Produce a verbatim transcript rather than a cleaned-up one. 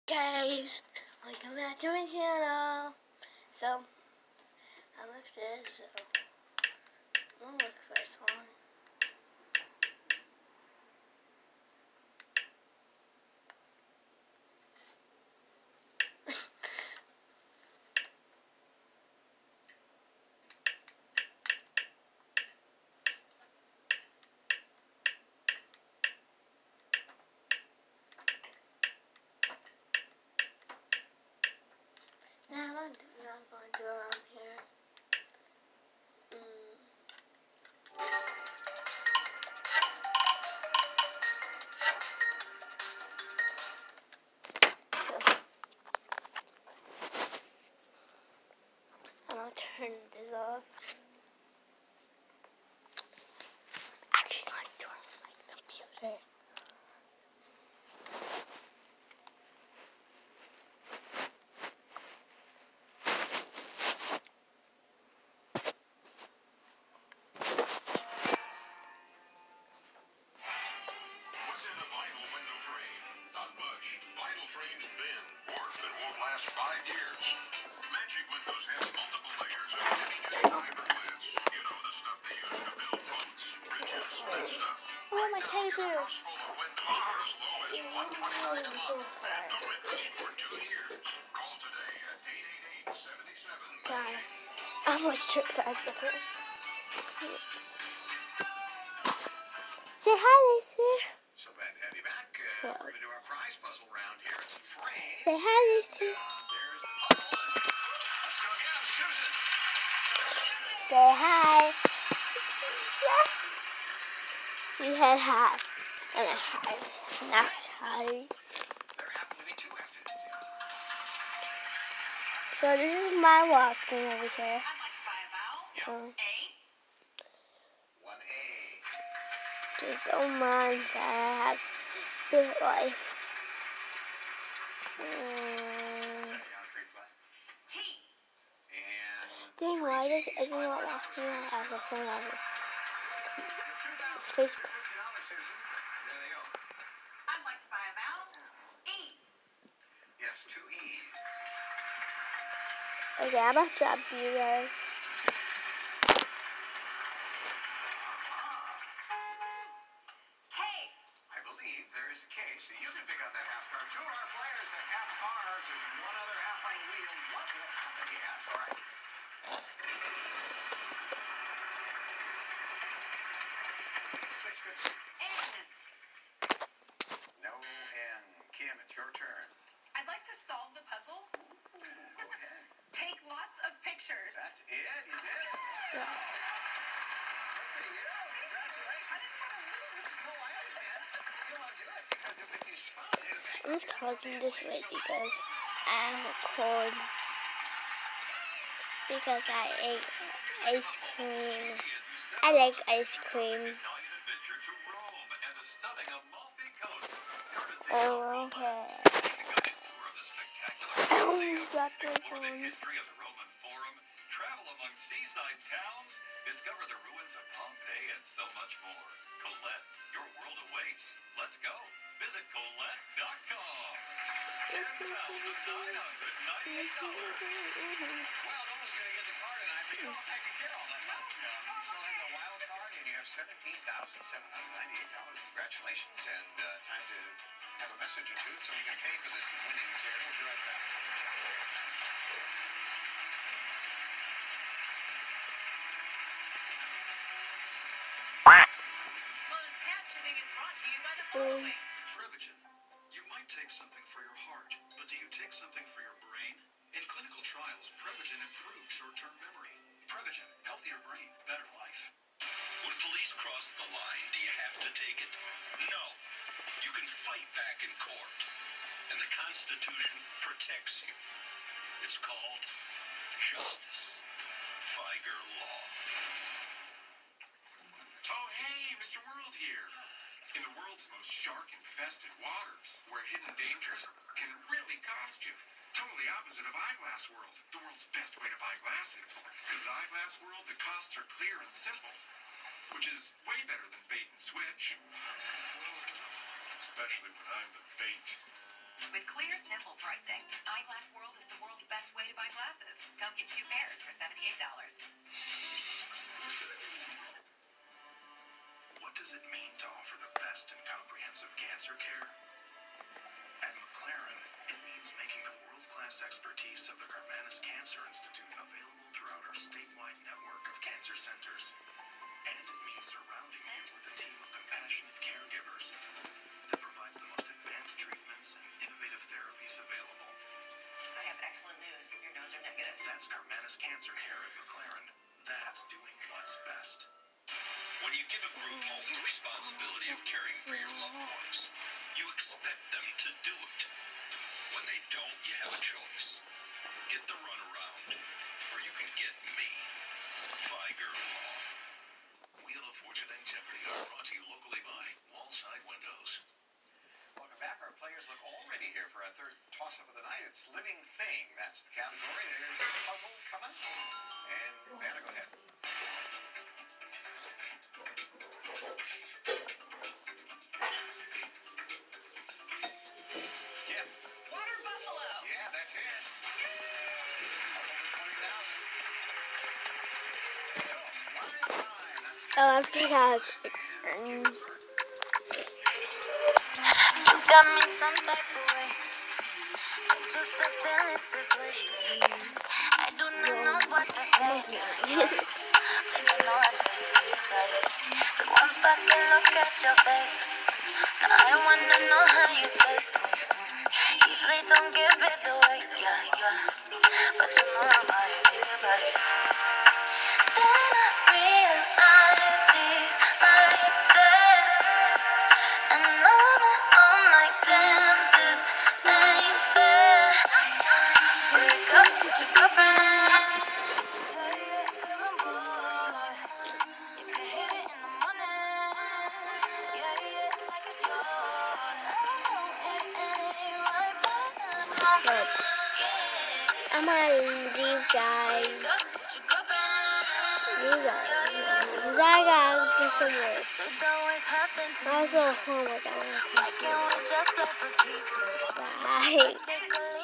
guys, welcome back to my channel. So, I left this, so I'll look for a song. Now I'm not going to um here. Mm. I'm gonna turn this off. Actually, I'm gonna turn my computer. Five years. Magic Windows has multiple layers of heavy-duty fiber glass. You know, the stuff they use to build boats, bridges, and stuff. Oh, my teddy bear. House full of windows for as low as one hundred twenty-nine dollars a month. And no interest for two years. Call today at eight eight eight, seven seven, God, I almost tripped that second. Say hi, Lacey. So glad to have you back. Uh, Yeah. We're going to do our prize puzzle round here. It's a phrase. Say hi, Lacey. Uh, there's the puzzle. Let's go again, Susan. Say hi. Yes. She had hi. And a hi. Next hi. There happen to be two S's. So this is my wall screen over here. I'd like to buy a vowel. Um, A. One A. just don't mind that I have this life. Mm. Down free play. T. And Dang, why does everyone want me to have a phone on it? Please. Facebook. There they go. I'd like to buy a vowel. E. Yes, two E's. Okay, I'm about to drop you guys. K. I believe there is a K, so you can pick out that half card. Two of our players that have cards. There's one other half on the wheel. What will happen? Yes, all right. six fifty. N. No N. Kim, it's your turn. I'd like to solve the puzzle. Go ahead. Take lots of pictures. That's it. You did it. Yeah. There you go. Congratulations. No, I understand. You want to do it because it would be fun. I'm talking this way because I have a cold. Because I ate ice cream. I like ice cream. Oh, okay. Oh, Doctor Explore the Jones. history of the Roman Forum, travel among seaside towns, discover the ruins of Pompeii, and so much more. Colette, your world awaits. Let's go. Visit Colette dot com. ten thousand nine hundred ninety-eight dollars. Well, no one's going to get the card tonight, but you don't have to care all that much. Um, you still have the wild card, and you have seventeen thousand seven hundred ninety-eight dollars. Congratulations, and uh, time to have a message or two so we can pay for this winning material. We'll be right back. Closed captioning is brought to you by the following. Prevagen. You might take something for your heart, but do you take something for your brain? In clinical trials, Prevagen improved short-term memory. Prevagen, healthier brain, better life. When police cross the line, do you have to take it? No. You can fight back in court. And the Constitution protects you. It's called justice. Figer Law. Oh, hey, Mister World here. In the world's most shark-infested waters, where hidden dangers can really cost you. Totally opposite of Eyeglass World, the world's best way to buy glasses. Because at Eyeglass World, the costs are clear and simple, which is way better than bait and switch. Especially when I'm the bait. With clear, simple prices. world-class expertise of the Karmanos Cancer Institute available throughout our statewide network of cancer centers. And it means surrounding you with a team of compassionate caregivers that provides the most advanced treatments and innovative therapies available. I have excellent news. Your nodes are negative. That's Karmanos Cancer Care at McLaren. That's doing what's best. When you give a group home the responsibility of caring for your loved ones, you expect them to do it. When they don't, you have a choice. Get the runaround, or you can get me. Viger Law. Wheel of Fortune and Jeopardy are brought to you locally by Wallside Windows. Welcome back. Our players look all ready here for our third toss-up of the night. It's Living Thing. That's the category. There's a puzzle coming. And Vanna, go ahead. Yeah. Water buffalo. Yeah, that's it. Over twenty thousand. So, line time. That's Oh, I forgot. Um, You got me some type of way. Ain't used to feeling this way. I do not know what to say. But you know I should be about it. So one back and look at your face. Now I wanna know how you taste. Usually don't give it away, yeah, yeah. But you know I'm already thinking about it. Then I realize she's right there. And I'm, I'm like, damn, this ain't fair. Wake up with your girlfriend. Yeah, yeah, 'cause I'm bored. You can hit it in the morning. Yeah, yeah, like it's yours. I know it ain't right, but I'm but I'm gonna leave, guys. wake up with your girlfriend. You guys. I gotta do some work. This shit always happen to me. Also, homework. I want to Why can't we just play for keeps? Bye. Take a